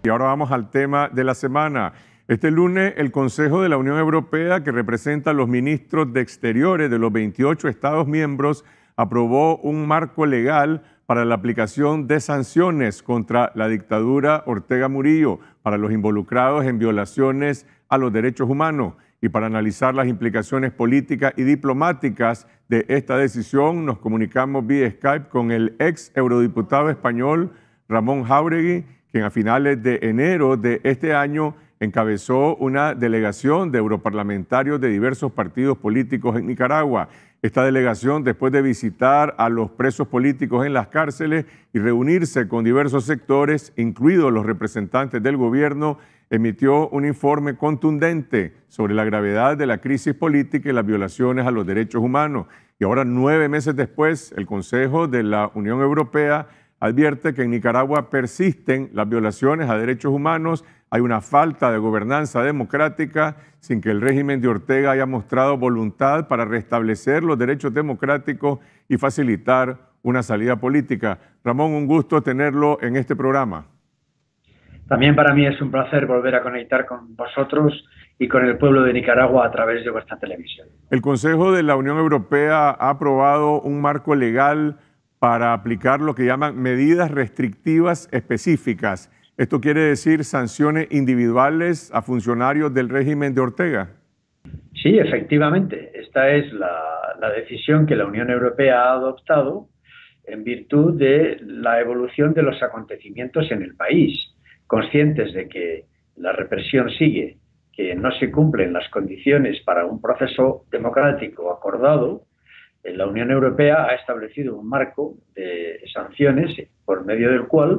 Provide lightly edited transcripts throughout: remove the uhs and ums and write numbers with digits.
Y ahora vamos al tema de la semana. Este lunes, el Consejo de la Unión Europea, que representa a los ministros de Exteriores de los 28 Estados miembros, aprobó un marco legal para la aplicación de sanciones contra la dictadura Ortega Murillo para los involucrados en violaciones a los derechos humanos. Y para analizar las implicaciones políticas y diplomáticas de esta decisión, nos comunicamos vía Skype con el ex eurodiputado español Ramón Jáuregui, quien a finales de enero de este año encabezó una delegación de europarlamentarios de diversos partidos políticos en Nicaragua. Esta delegación, después de visitar a los presos políticos en las cárceles y reunirse con diversos sectores, incluidos los representantes del gobierno, emitió un informe contundente sobre la gravedad de la crisis política y las violaciones a los derechos humanos. Y ahora, 9 meses después, el Consejo de la Unión Europea advierte que en Nicaragua persisten las violaciones a derechos humanos, hay una falta de gobernanza democrática sin que el régimen de Ortega haya mostrado voluntad para restablecer los derechos democráticos y facilitar una salida política. Ramón, un gusto tenerlo en este programa. También para mí es un placer volver a conectar con vosotros y con el pueblo de Nicaragua a través de vuestra televisión. El Consejo de la Unión Europea ha aprobado un marco legal para aplicar lo que llaman medidas restrictivas específicas. ¿Esto quiere decir sanciones individuales a funcionarios del régimen de Ortega? Sí, efectivamente. Esta es la decisión que la Unión Europea ha adoptado en virtud de la evolución de los acontecimientos en el país. Conscientes de que la represión sigue, que no se cumplen las condiciones para un proceso democrático acordado, la Unión Europea ha establecido un marco de sanciones por medio del cual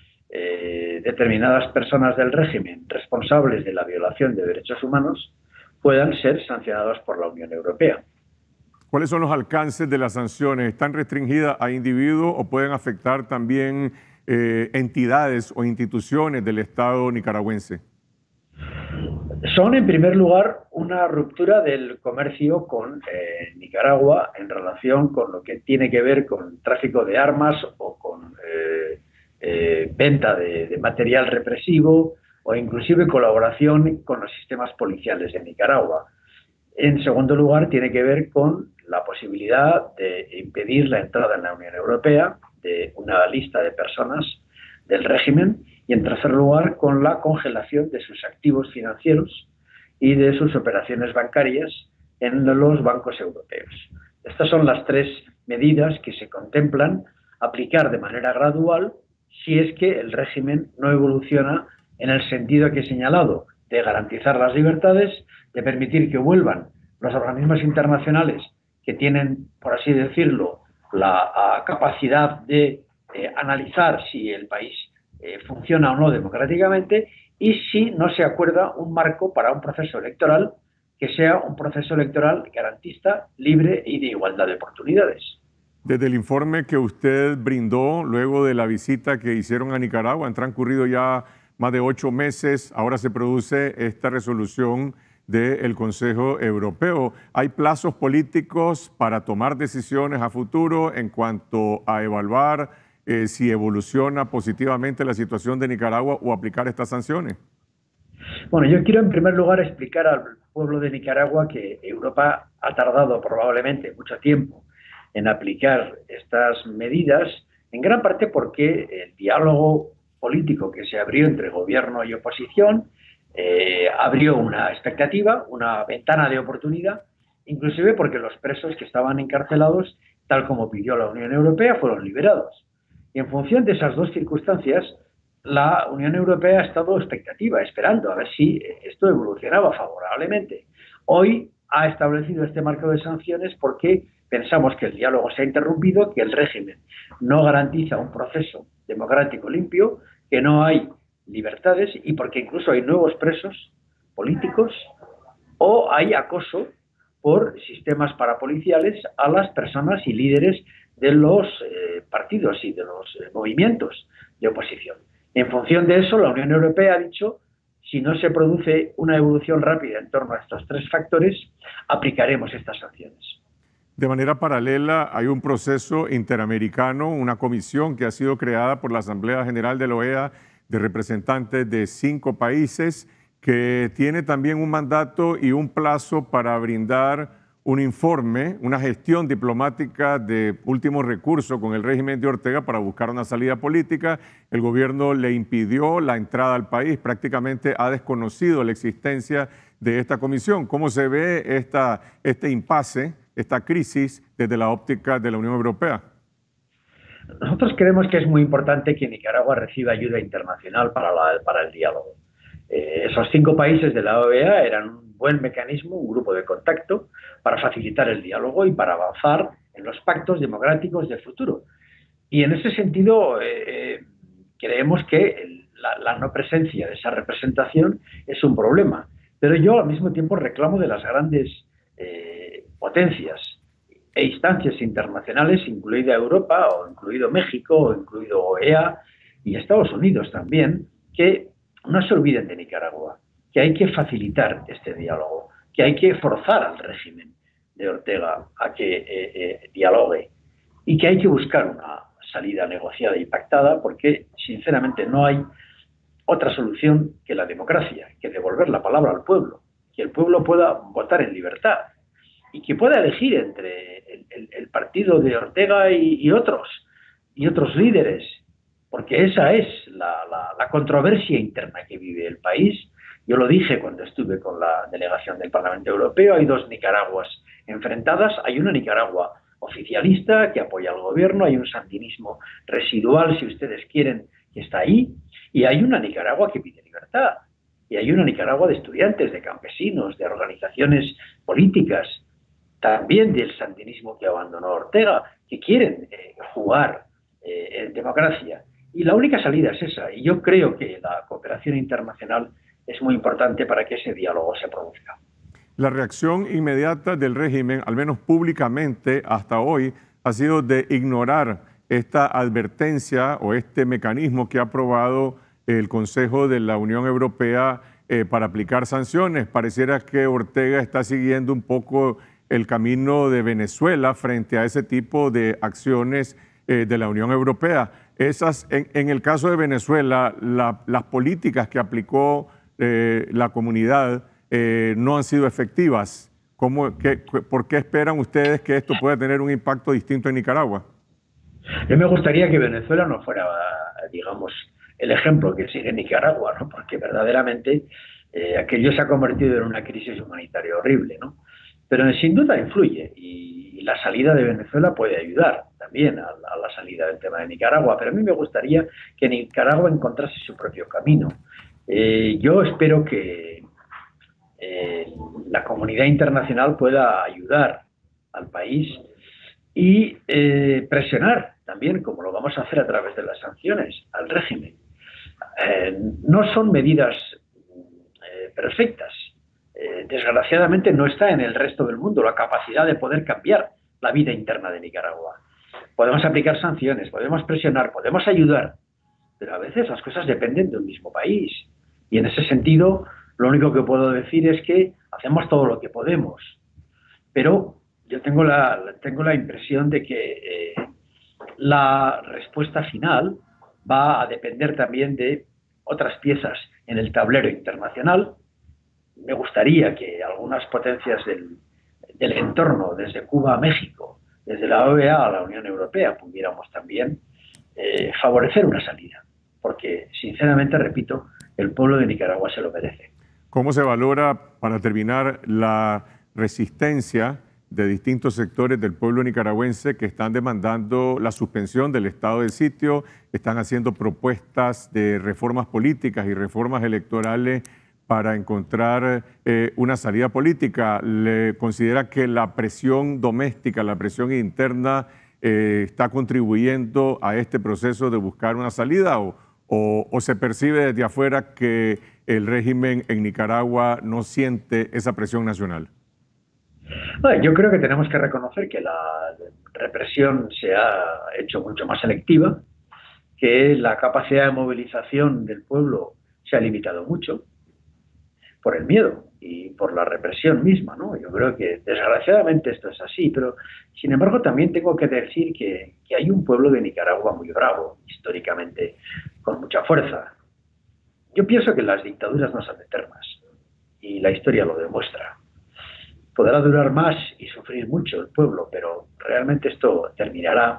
determinadas personas del régimen responsables de la violación de derechos humanos puedan ser sancionadas por la Unión Europea. ¿Cuáles son los alcances de las sanciones? ¿Están restringidas a individuos o pueden afectar también entidades o instituciones del Estado nicaragüense? Son, en primer lugar, una ruptura del comercio con Nicaragua en relación con lo que tiene que ver con tráfico de armas o con venta de material represivo o inclusive colaboración con los sistemas policiales de Nicaragua. En segundo lugar, tiene que ver con la posibilidad de impedir la entrada en la Unión Europea de una lista de personas del régimen y, en tercer lugar, con la congelación de sus activos financieros y de sus operaciones bancarias en los bancos europeos. Estas son las tres medidas que se contemplan aplicar de manera gradual si es que el régimen no evoluciona en el sentido que he señalado, de garantizar las libertades, de permitir que vuelvan los organismos internacionales que tienen, por así decirlo, la capacidad de analizar si el país funciona o no democráticamente y si no se acuerda un marco para un proceso electoral que sea un proceso electoral garantista, libre y de igualdad de oportunidades. Desde el informe que usted brindó luego de la visita que hicieron a Nicaragua, han transcurrido ya más de 8 meses, ahora se produce esta resolución del Consejo Europeo. ¿Hay plazos políticos para tomar decisiones a futuro en cuanto a evaluar si evoluciona positivamente la situación de Nicaragua o aplicar estas sanciones? Bueno, yo quiero en primer lugar explicar al pueblo de Nicaragua que Europa ha tardado probablemente mucho tiempo en aplicar estas medidas, en gran parte porque el diálogo político que se abrió entre gobierno y oposición abrió una expectativa, una ventana de oportunidad, inclusive porque los presos que estaban encarcelados, tal como pidió la Unión Europea, fueron liberados. Y en función de esas dos circunstancias, la Unión Europea ha estado expectativa, esperando a ver si esto evolucionaba favorablemente. Hoy ha establecido este marco de sanciones porque pensamos que el diálogo se ha interrumpido, que el régimen no garantiza un proceso democrático limpio, que no hay libertades y porque incluso hay nuevos presos políticos o hay acoso por sistemas parapoliciales a las personas y líderes de los partidos y de los movimientos de oposición. En función de eso, la Unión Europea ha dicho, si no se produce una evolución rápida en torno a estos tres factores, aplicaremos estas sanciones. De manera paralela, hay un proceso interamericano, una comisión que ha sido creada por la Asamblea General de la OEA de representantes de 5 países, que tiene también un mandato y un plazo para brindar un informe, una gestión diplomática de último recurso con el régimen de Ortega para buscar una salida política. El gobierno le impidió la entrada al país, prácticamente ha desconocido la existencia de esta comisión. ¿Cómo se ve este impasse, esta crisis desde la óptica de la Unión Europea? Nosotros creemos que es muy importante que Nicaragua reciba ayuda internacional para el diálogo. Esos 5 países de la OEA eran un buen mecanismo, un grupo de contacto para facilitar el diálogo y para avanzar en los pactos democráticos del futuro. Y en ese sentido, creemos que la no presencia de esa representación es un problema. Pero yo al mismo tiempo reclamo de las grandes potencias e instancias internacionales, incluida Europa, o incluido México, o incluido OEA y Estados Unidos también, que no se olviden de Nicaragua, que hay que facilitar este diálogo, que hay que forzar al régimen de Ortega a que dialogue y que hay que buscar una salida negociada y pactada, porque sinceramente no hay otra solución que la democracia, que devolver la palabra al pueblo, que el pueblo pueda votar en libertad y que pueda elegir entre el partido de Ortega y otros líderes, porque esa es la controversia interna que vive el país. Yo lo dije cuando estuve con la delegación del Parlamento Europeo, hay 2 Nicaraguas enfrentadas, hay una Nicaragua oficialista que apoya al gobierno, hay un sandinismo residual, si ustedes quieren, que está ahí, y hay una Nicaragua que pide libertad, y hay una Nicaragua de estudiantes, de campesinos, de organizaciones políticas, también del sandinismo que abandonó Ortega, que quieren jugar en democracia. Y la única salida es esa, y yo creo que la cooperación internacional es muy importante para que ese diálogo se produzca. La reacción inmediata del régimen, al menos públicamente hasta hoy, ha sido de ignorar esta advertencia o este mecanismo que ha aprobado el Consejo de la Unión Europea para aplicar sanciones. Pareciera que Ortega está siguiendo un poco el camino de Venezuela frente a ese tipo de acciones de la Unión Europea. En el caso de Venezuela, las políticas que aplicó la comunidad no han sido efectivas. ¿Por qué esperan ustedes que esto pueda tener un impacto distinto en Nicaragua? Yo me gustaría que Venezuela no fuera, digamos, el ejemplo que sigue Nicaragua, ¿no? Porque verdaderamente aquello se ha convertido en una crisis humanitaria horrible, ¿no? Pero sin duda influye y la salida de Venezuela puede ayudar también a la salida del tema de Nicaragua, pero a mí me gustaría que Nicaragua encontrase su propio camino. Yo espero que la comunidad internacional pueda ayudar al país y presionar también, como lo vamos a hacer a través de las sanciones, al régimen. No son medidas perfectas. Desgraciadamente no está en el resto del mundo la capacidad de poder cambiar la vida interna de Nicaragua. Podemos aplicar sanciones, podemos presionar, podemos ayudar, pero a veces las cosas dependen de un mismo país. Y en ese sentido, lo único que puedo decir es que hacemos todo lo que podemos. Pero yo tengo la impresión de que la respuesta final va a depender también de otras piezas en el tablero internacional. Me gustaría que algunas potencias del entorno, desde Cuba a México, desde la OEA a la Unión Europea, pudiéramos también favorecer una salida. Porque, sinceramente, repito, el pueblo de Nicaragua se lo merece. ¿Cómo se valora, para terminar, la resistencia de distintos sectores del pueblo nicaragüense que están demandando la suspensión del estado de sitio, están haciendo propuestas de reformas políticas y reformas electorales para encontrar una salida política? ¿Le considera que la presión doméstica, la presión interna está contribuyendo a este proceso de buscar una salida o se percibe desde afuera que el régimen en Nicaragua no siente esa presión nacional? Bueno, yo creo que tenemos que reconocer que la represión se ha hecho mucho más selectiva, que la capacidad de movilización del pueblo se ha limitado mucho por el miedo y por la represión misma, ¿no? Yo creo que desgraciadamente esto es así, pero sin embargo también tengo que decir que hay un pueblo de Nicaragua muy bravo, históricamente, con mucha fuerza. Yo pienso que las dictaduras no son eternas y la historia lo demuestra. Podrá durar más y sufrir mucho el pueblo, pero realmente esto terminará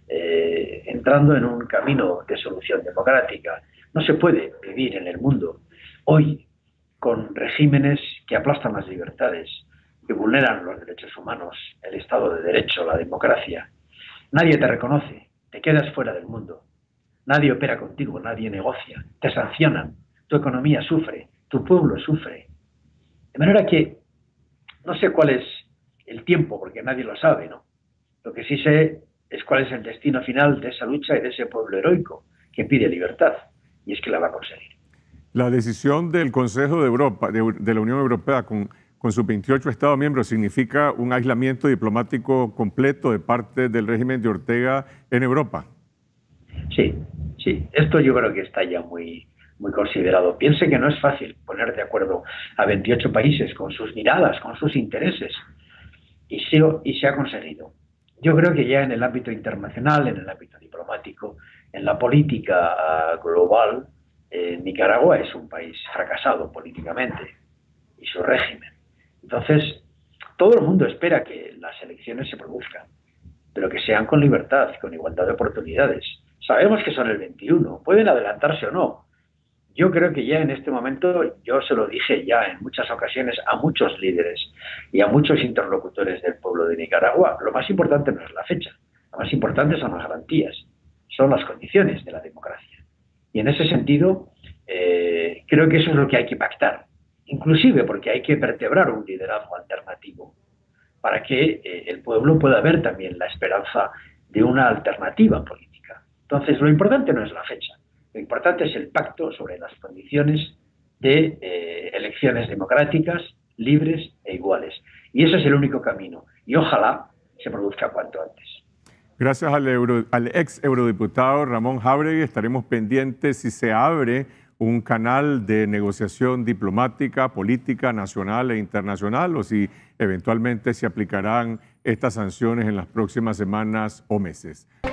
entrando en un camino de solución democrática. No se puede vivir en el mundo hoy con regímenes que aplastan las libertades, que vulneran los derechos humanos, el Estado de Derecho, la democracia. Nadie te reconoce, te quedas fuera del mundo. Nadie opera contigo, nadie negocia, te sancionan, tu economía sufre, tu pueblo sufre. De manera que no sé cuál es el tiempo, porque nadie lo sabe, ¿no? Lo que sí sé es cuál es el destino final de esa lucha y de ese pueblo heroico que pide libertad, y es que la va a conseguir. La decisión del Consejo de Europa, de la Unión Europea, con sus 28 Estados miembros, significa un aislamiento diplomático completo de parte del régimen de Ortega en Europa. Sí, sí. Esto yo creo que está ya muy considerado. Piense que no es fácil poner de acuerdo a 28 países con sus miradas, con sus intereses, y se ha conseguido. Yo creo que ya en el ámbito internacional, en el ámbito diplomático, en la política global, Nicaragua es un país fracasado políticamente y su régimen. Entonces, todo el mundo espera que las elecciones se produzcan, pero que sean con libertad, con igualdad de oportunidades. Sabemos que son el 21, pueden adelantarse o no. Yo creo que ya en este momento, yo se lo dije ya en muchas ocasiones a muchos líderes y a muchos interlocutores del pueblo de Nicaragua, lo más importante no es la fecha, lo más importante son las garantías, son las condiciones de la democracia. Y en ese sentido, creo que eso es lo que hay que pactar, inclusive porque hay que vertebrar un liderazgo alternativo para que el pueblo pueda ver también la esperanza de una alternativa política. Entonces, lo importante no es la fecha, lo importante es el pacto sobre las condiciones de elecciones democráticas, libres e iguales. Y ese es el único camino. Y ojalá se produzca cuanto antes. Gracias al ex eurodiputado Ramón Jáuregui. Estaremos pendientes si se abre un canal de negociación diplomática, política, nacional e internacional, o si eventualmente se aplicarán estas sanciones en las próximas semanas o meses.